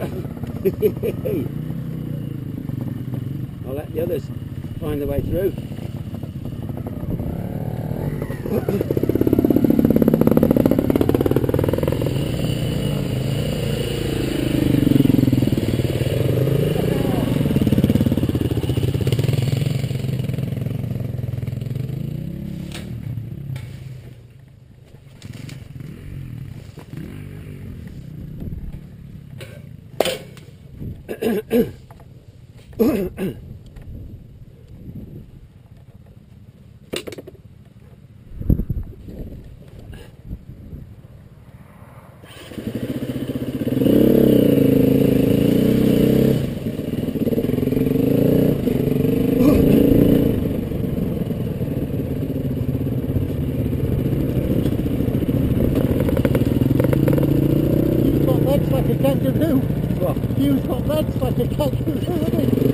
I'll let the others find their way through. You've got legs like a kangaroo, haven't you?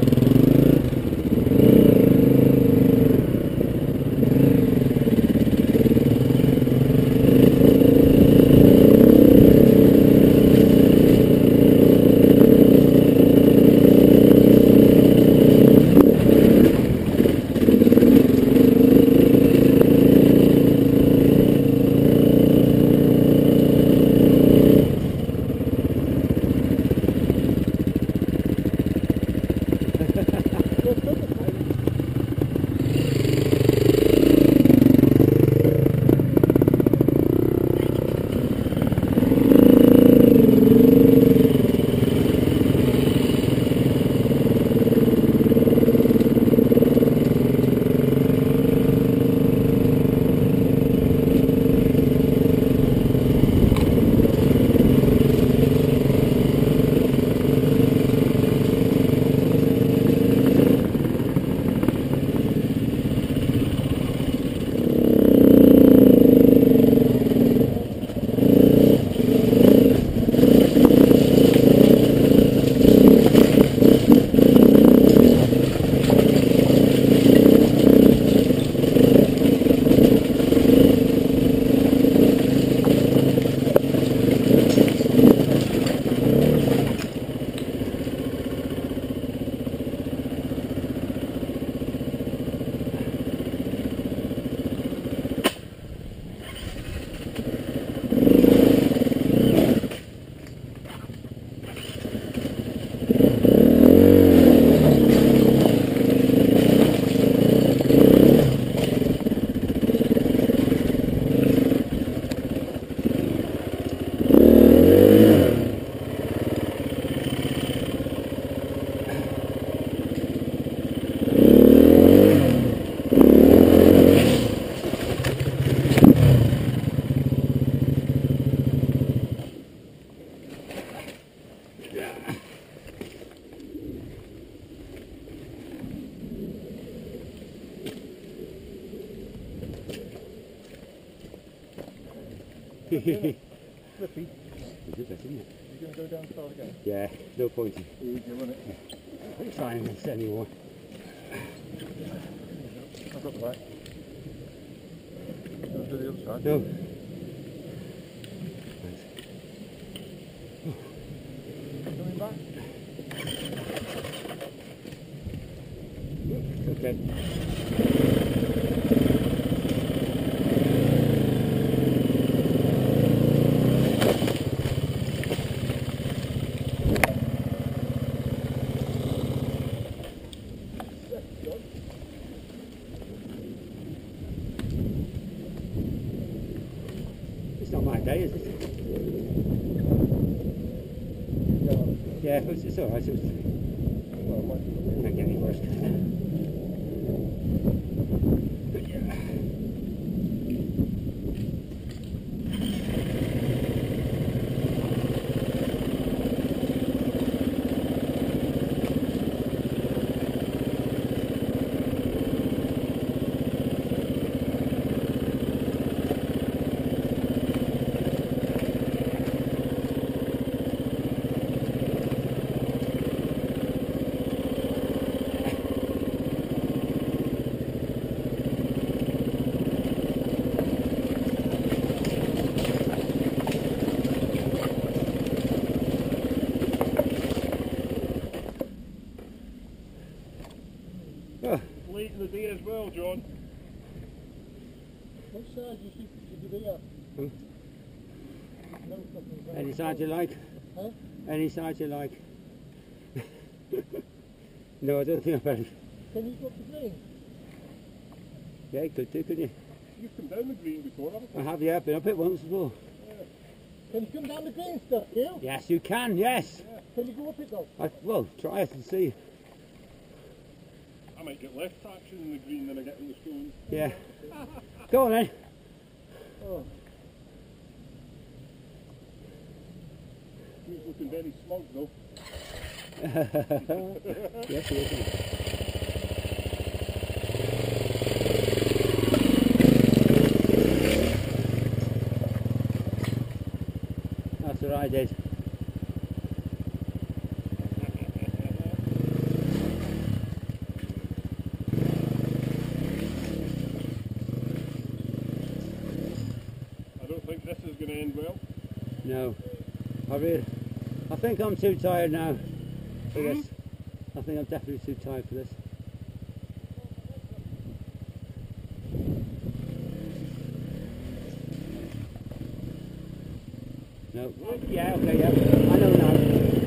Flippy. Flippy. It's good, isn't it? You're going to go down start again? Yeah, no point in Easier, isn't it? trying this anymore. I've got the back. I'll do the other side. No. Coming back? Okay. It's not my day, is it? Yeah, it's alright. It can't get any worse. But yeah. the day as well, John. What size should you be at? Any size you like? Huh? Any size you like? No, I don't think I've had. Can you go up the green? Yeah, you could do, couldn't you? You've come down the green before, haven't you? I have, yeah, been up it once as well. Can you come down the green stuff, you? Yes, you can, yes. Yeah. Can you go up it though? Well, try it and see. I might get less traction in the green than I get in the stone. Yeah. Go on then. Oh. He's looking very smug though. Yes, he is. That's what I did. I don't think this is going to end well. No. I think I'm too tired now for this. I think I'm definitely too tired for this. No. Yeah, okay, yeah. I know now.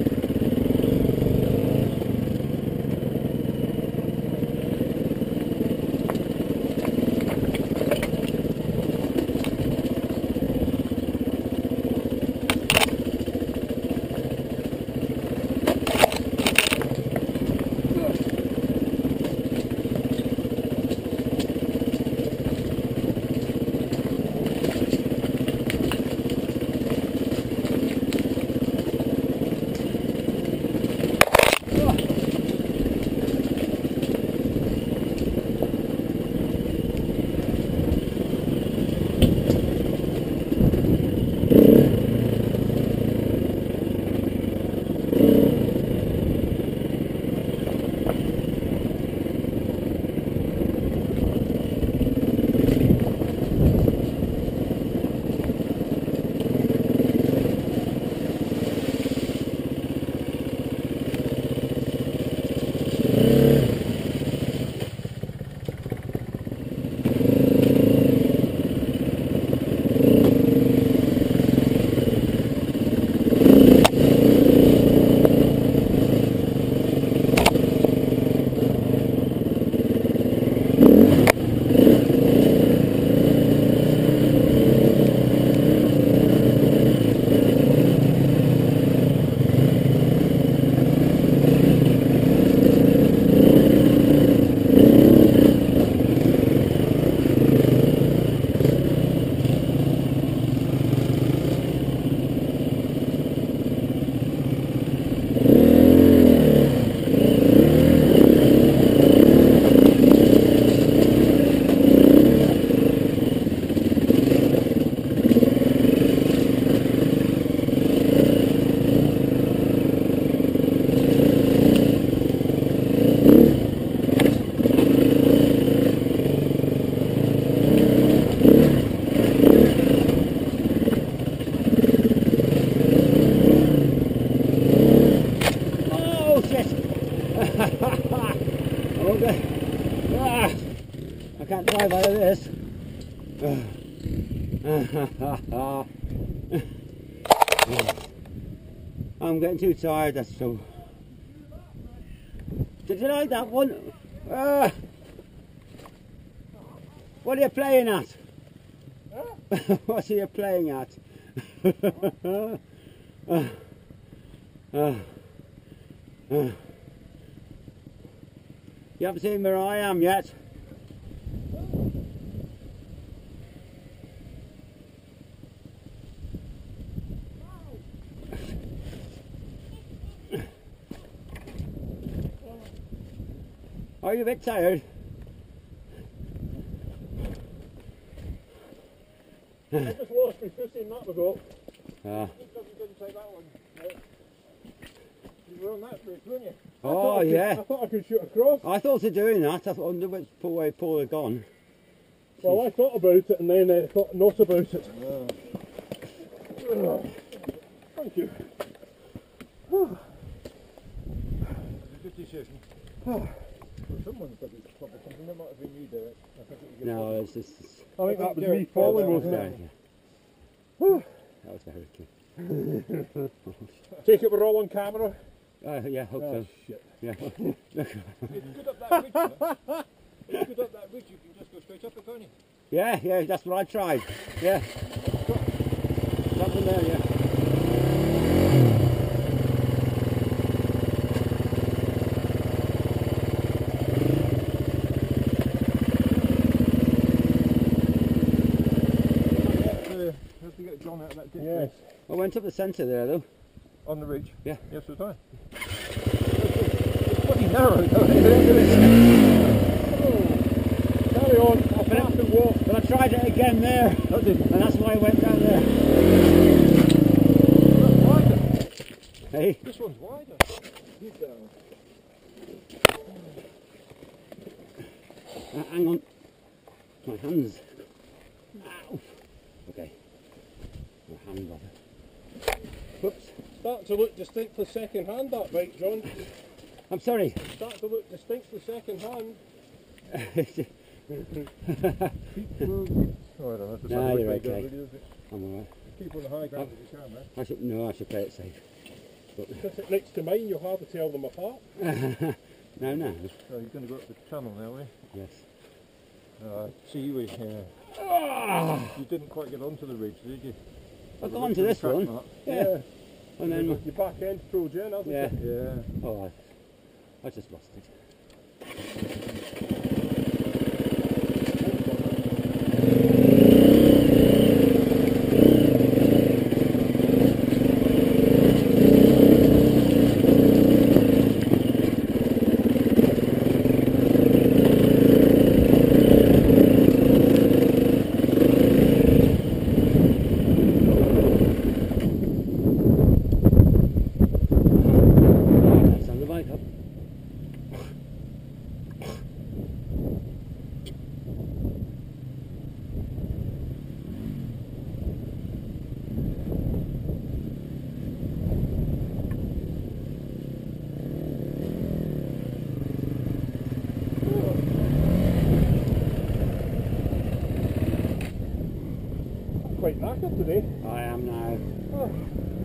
Okay. I can't drive out of this. I'm getting too tired, that's so. Did you like that one? What are you playing at? What are you playing at? You haven't seen where I am yet. Are you a bit tired? I just lost my footing that ago. Because you didn't take that one. You were on that bridge, weren't you? Oh, yeah. I thought I could shoot across. I thought of doing that. I thought, wonder which way Paul had gone. Well, I thought about it and then I thought not about it. Thank you. Good decision. Someone's got this club or something. That might have been you, Derek. I think it was your No, club. it's just... I think that was Derek me falling, fell wasn't Yeah, it? yeah. That was very cool. Take it, we're all on camera. Yeah, hope Oh, so. shit. Yeah. It's good up that ridge, man. It's good up that ridge. You can just go straight up it, can't you? Yeah, that's what I tried. Yeah. Up from there, yeah. Have to get John out of that ditch. Yes. I went up the centre there though. On the ridge? Yeah. Yes, so did I. It's pretty narrow though. Carry on, I'll pass and walk. But I tried it again there. That didn't. And that's why I went down there. That's wider. Hey? This one's wider. You down. Hang on. My hands. Ow. Okay. My hand got it. Whoops. Start to look distinctly second hand, that bike, John. I'm sorry. Start to look distinctly second hand. Oh, I don't know. No, you're okay. I'm alright. Keep on the high ground if you can, man. I should play it safe. Sit it next to mine, you'll hardly tell them apart. No. So you're going to go up the channel now, are you? Yes. Seaweed here. You didn't quite get onto the ridge, did you? I've gone to this one. Yeah. And then, Your back end 30jun, hasn't yeah. it? Yeah. Oh, I just lost it. Stand the bike up. Quite knackered today. I am now. Oh.